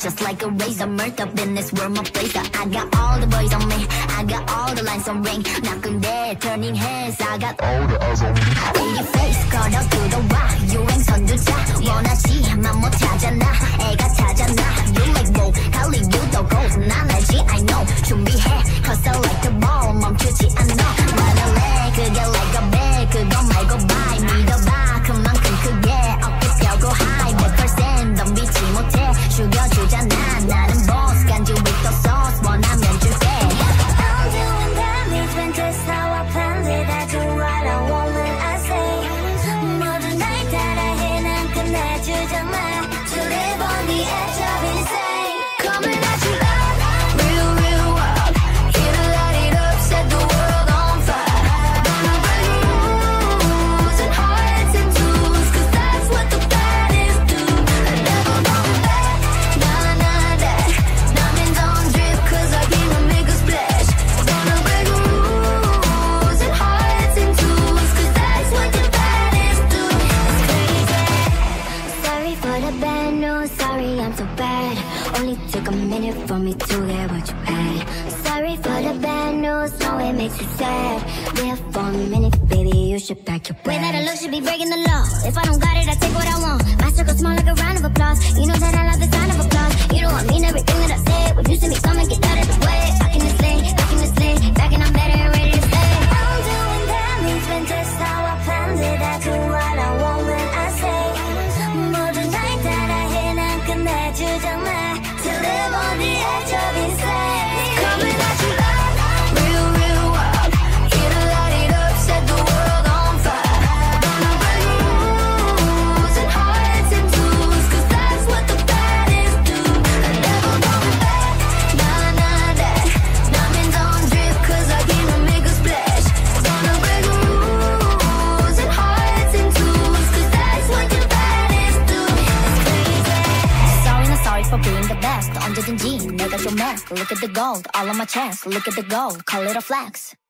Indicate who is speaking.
Speaker 1: just like a razor. Murked up in this world, my blazer. I got all the boys on me, I got all the lines on ring. 나 근데 turning heads, I got all the eyes on me. Baby face, 걸어 들어와 유행 선두자. 원하지만 못하잖아, 애가 타잖아. You make mo, 할리 유도 go. 난 알지, I know. 준비해, cause I like the ball. 멈추지 않아, 말할래. 그게 like a bag, 그거 말고 bye. 믿어봐, 그만큼 크게 어깨 펴고 high. 100% 덤비지 못해, 죽여주잖아. 나는 boss, 간지 with the sauce. 원하면 줄게.
Speaker 2: I'm doing damage when that's how I planned it. I do what I want when I say. 모두 날 따라해, 난 끝내주잖아. To live on the edge of insane.
Speaker 1: Coming at you loud, real, real wild. Here to light it up, set the world on fire. Gonna break rules and hearts and tools, cause that's what the baddest do. Never going back, nah, nah, that. Diamonds on drip, cause I came make a splash. Gonna break rules and hearts and tools, cause that's what the baddest do. It's crazy.
Speaker 2: Sorry for the bad news, sorry I'm so bad. Only took a minute for me to get what you had. Sorry for the bad news, no it makes you sad. Live for a minute, baby, you should pack your bags. Way that I look should be breaking the law. If I don't got it, I take what I want. My circle small like a round of applause. You know that I love the sound of applause. You know I mean everything that I say. When you see me coming, get out of the way. Back in the sleigh, back and I'm better and ready to stay. I'm doing damage when just how I planned it. I do what I want when I say. 모두 날 따라해, 난 끝내주잖아. To live on the edge of insane.
Speaker 1: Coming at you loud, real, real wild. Here to light it up, set the world on fire. Gonna break rules and hearts and tools, cause that's what the baddest do. Never going back, nah, nah, that. Diamonds on drip, cause I came to make a splash. Gonna break rules and hearts and tools, cause that's what the baddest do. It's crazy. Sorry, not sorry for being the best. 언제든지 내가 좀 make. Look at the gold, all on my chest. Look at the gold, call it a flex.